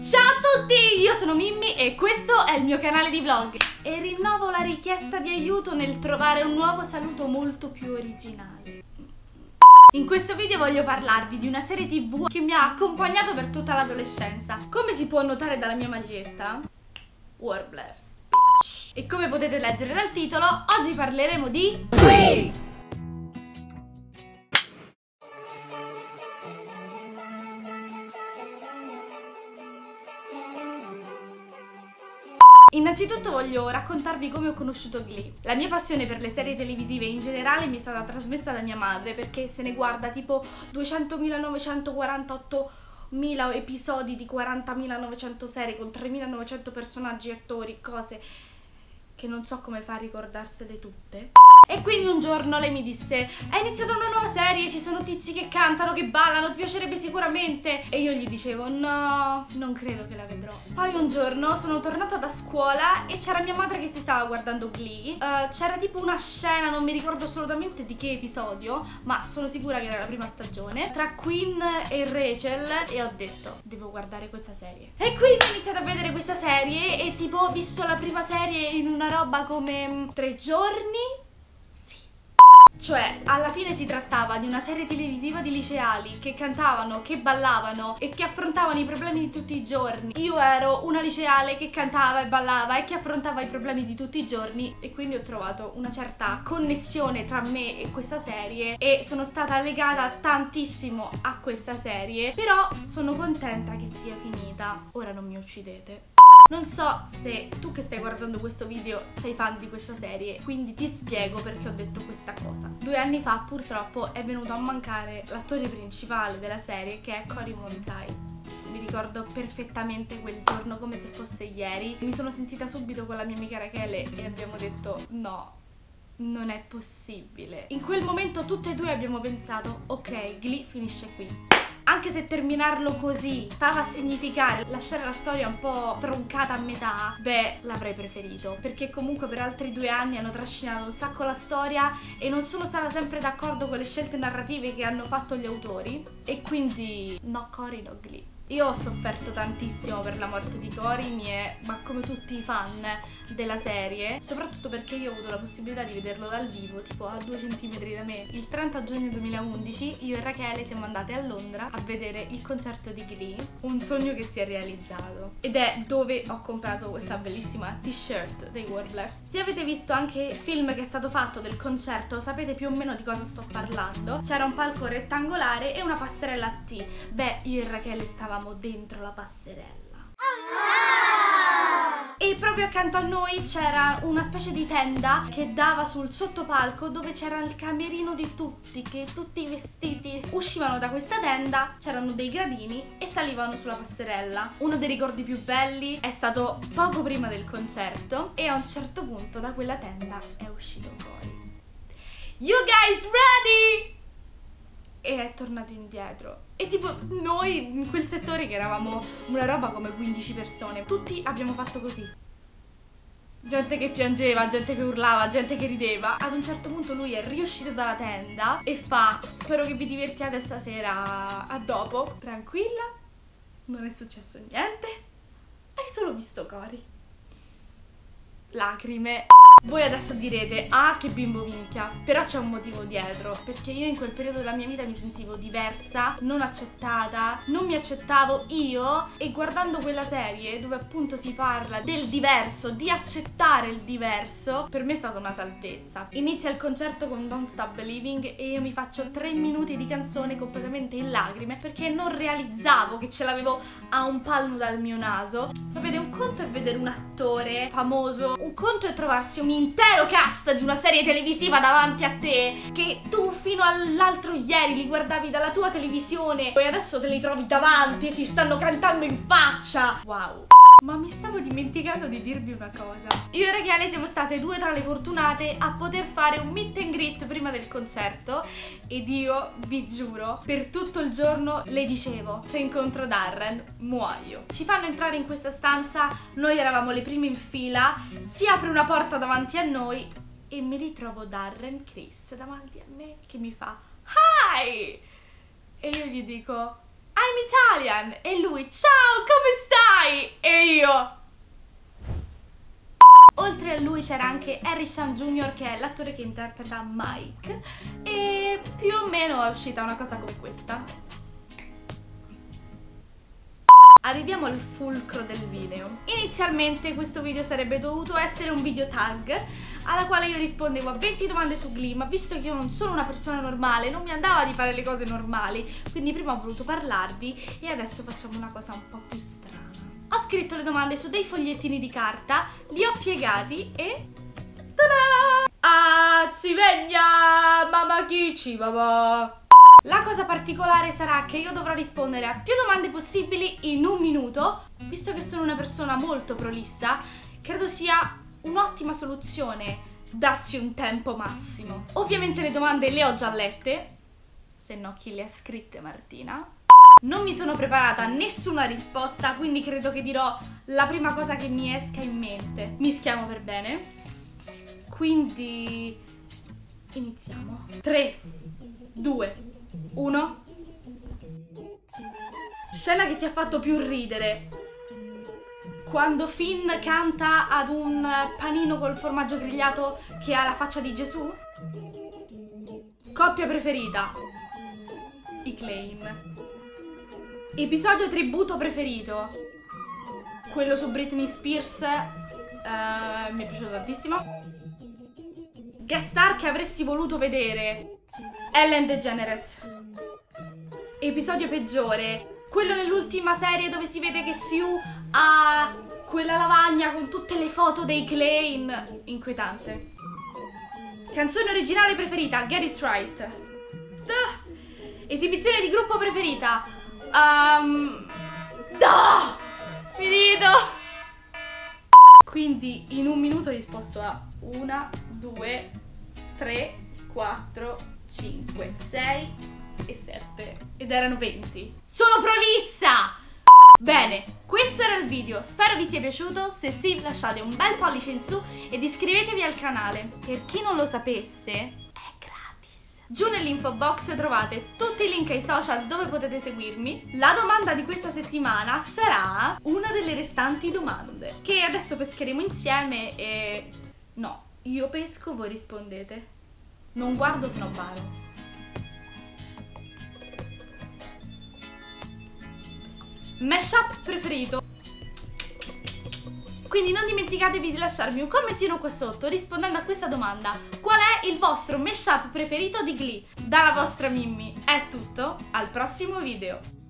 Ciao a tutti, io sono Mimmi e questo è il mio canale di vlog e rinnovo la richiesta di aiuto nel trovare un nuovo saluto molto più originale. In questo video voglio parlarvi di una serie TV che mi ha accompagnato per tutta l'adolescenza. Come si può notare dalla mia maglietta, Warblers. E come potete leggere dal titolo, oggi parleremo di Glee. Innanzitutto voglio raccontarvi come ho conosciuto Glee. La mia passione per le serie televisive in generale mi è stata trasmessa da mia madre, perché se ne guarda tipo 200.948.000 episodi di 40.900 serie con 3.900 personaggi, attori, cose che non so come fa a ricordarsele tutte. E quindi un giorno lei mi disse: è iniziata una nuova serie, ci sono tizi che cantano, che ballano, ti piacerebbe sicuramente. E io gli dicevo: no, non credo che la vedrò. Poi un giorno sono tornata da scuola e c'era mia madre che si stava guardando Glee. C'era tipo una scena, non mi ricordo assolutamente di che episodio, ma sono sicura che era la prima stagione, tra Quinn e Rachel, e ho detto: devo guardare questa serie. E quindi ho iniziato a vedere questa serie e tipo ho visto la prima serie in una roba come 3 giorni. Cioè, alla fine si trattava di una serie televisiva di liceali che cantavano, che ballavano e che affrontavano i problemi di tutti i giorni. Io ero una liceale che cantava e ballava e che affrontava i problemi di tutti i giorni, e quindi ho trovato una certa connessione tra me e questa serie e sono stata legata tantissimo a questa serie. Però sono contenta che sia finita. Ora non mi uccidete. Non so se tu che stai guardando questo video sei fan di questa serie, quindi ti spiego perché ho detto questa cosa. 2 anni fa purtroppo è venuto a mancare l'attore principale della serie, che è Cory Monteith. Mi ricordo perfettamente quel giorno come se fosse ieri. Mi sono sentita subito con la mia amica Rachele e abbiamo detto: no, non è possibile. In quel momento tutte e due abbiamo pensato: ok, Glee finisce qui. Anche se terminarlo così stava a significare lasciare la storia un po' troncata a metà, beh, l'avrei preferito, perché comunque per altri 2 anni hanno trascinato un sacco la storia e non sono stata sempre d'accordo con le scelte narrative che hanno fatto gli autori, e quindi no Cory, no Glee. Io ho sofferto tantissimo per la morte di Cory, ma come tutti i fan della serie, soprattutto perché io ho avuto la possibilità di vederlo dal vivo, tipo a 2 centimetri da me. Il 30 giugno 2011 io e Rachele siamo andate a Londra a vedere il concerto di Glee, un sogno che si è realizzato, ed è dove ho comprato questa bellissima t-shirt dei Warblers. Se avete visto anche il film che è stato fatto del concerto, sapete più o meno di cosa sto parlando. C'era un palco rettangolare e una passerella a T. Beh, io e Rachele stavamo dentro la passerella. E proprio accanto a noi c'era una specie di tenda che dava sul sottopalco, dove c'era il camerino di tutti, che tutti i vestiti uscivano da questa tenda, c'erano dei gradini e salivano sulla passerella. Uno dei ricordi più belli è stato poco prima del concerto, e a un certo punto da quella tenda è uscito Cory. You guys ready? E è tornato indietro. E tipo noi in quel settore, che eravamo una roba come 15 persone, tutti abbiamo fatto così. Gente che piangeva, gente che urlava, gente che rideva. Ad un certo punto lui è riuscito dalla tenda e fa: spero che vi divertiate stasera, a dopo. Tranquilla, non è successo niente, hai solo visto Cory. Lacrime. Voi adesso direte: ah, che bimbo minchia. Però c'è un motivo dietro, perché io in quel periodo della mia vita mi sentivo diversa, non accettata, non mi accettavo io, e guardando quella serie dove appunto si parla del diverso, di accettare il diverso, per me è stata una salvezza. Inizia il concerto con Don't Stop Believing e io mi faccio 3 minuti di canzone completamente in lacrime, perché non realizzavo che ce l'avevo a un palmo dal mio naso. Sapete, un conto è vedere un attore famoso, un conto è trovarsi un intero cast di una serie televisiva davanti a te, che tu fino all'altro ieri li guardavi dalla tua televisione, e adesso te li trovi davanti e ti stanno cantando in faccia. Wow. Ma mi stavo dimenticando di dirvi una cosa. Io e Rachele siamo state 2 tra le fortunate a poter fare un meet and greet prima del concerto, ed io vi giuro, per tutto il giorno le dicevo: se incontro Darren muoio. Ci fanno entrare in questa stanza, noi eravamo le prime in fila, si apre una porta davanti a noi e mi ritrovo Darren Criss davanti a me che mi fa: hi! E io gli dico: I I'm Italian. E lui, ciao, come stai? E io... Oltre a lui c'era anche Harry Shum Jr., che è l'attore che interpreta Mike, e più o meno è uscita una cosa come questa. Arriviamo al fulcro del video. Inizialmente questo video sarebbe dovuto essere un video tag alla quale io rispondevo a 20 domande su Glee, ma visto che io non sono una persona normale, non mi andava di fare le cose normali, quindi prima ho voluto parlarvi e adesso facciamo una cosa un po' più strana. Ho scritto le domande su dei fogliettini di carta, li ho piegati e... tada! Azivegna, mamma kichi, babà! La cosa particolare sarà che io dovrò rispondere a più domande possibili in un minuto. Visto che sono una persona molto prolissa, credo sia un'ottima soluzione darsi un tempo massimo. Ovviamente le domande le ho già lette, se no chi le ha scritte, Martina? Non mi sono preparata nessuna risposta, quindi credo che dirò la prima cosa che mi esca in mente. Mischiamo per bene. Quindi iniziamo. 3, 2, 1. Scena che ti ha fatto più ridere: quando Finn canta ad un panino col formaggio grigliato che ha la faccia di Gesù. Coppia preferita: i Klein. Episodio tributo preferito: quello su Britney Spears, mi è piaciuto tantissimo. Guest star che avresti voluto vedere: Ellen DeGeneres. Episodio peggiore: quello nell'ultima serie dove si vede che Sue ha quella lavagna con tutte le foto dei Klein. Inquietante. Canzone originale preferita: Get It Right. Esibizione di gruppo preferita: mi rido. Quindi in un minuto ho risposto a 1, 2, 3, 4, 5, 6 e 7. Ed erano 20. Sono prolissa! Bene, questo era il video. Spero vi sia piaciuto. Se sì, lasciate un bel pollice in su ed iscrivetevi al canale. Per chi non lo sapesse, giù nell'info box trovate tutti i link ai social dove potete seguirmi. La domanda di questa settimana sarà una delle restanti domande, che adesso pescheremo insieme e... no, io pesco, voi rispondete. Non guardo, se no paro. Mashup preferito. Quindi non dimenticatevi di lasciarmi un commentino qua sotto rispondendo a questa domanda: qual è il vostro mashup preferito di Glee? Dalla vostra Mimmi. È tutto, al prossimo video.